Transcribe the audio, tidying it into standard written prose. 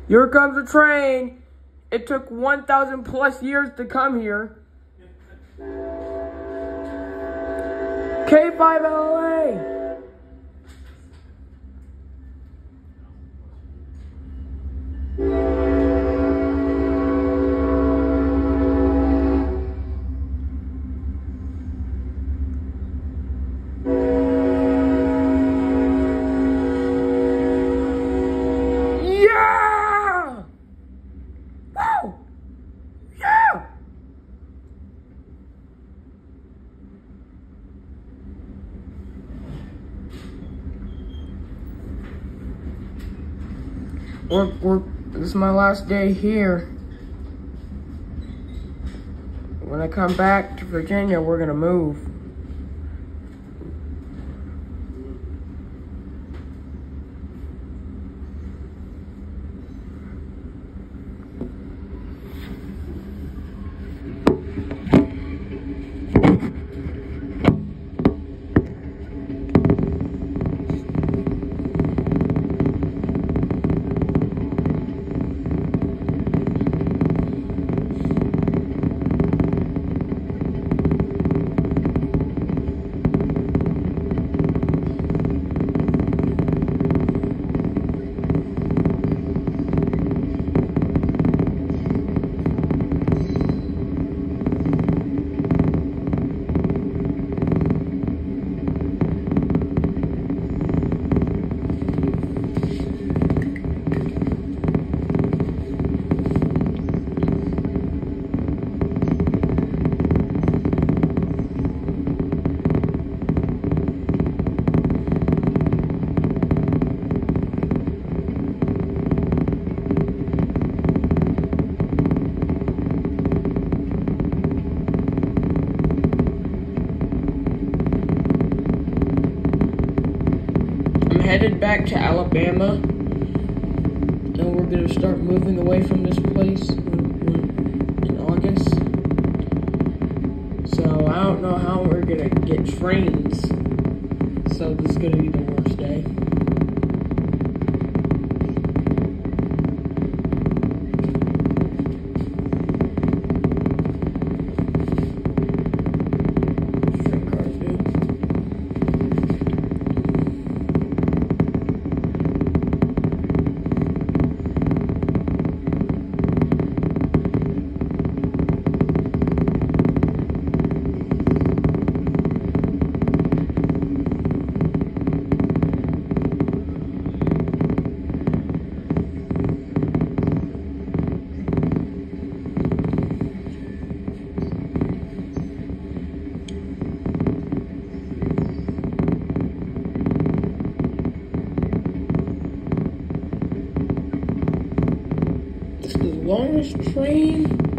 Here comes the train. It took 1,000 plus years to come here. K5LA. Yeah! Woo! Yeah! This is my last day here. When I come back to Virginia, we're gonna move. Headed back to Alabama, and we're gonna start moving away from this place in August. So I don't know how we're gonna get trains. So this is gonna be the worst day. Longest train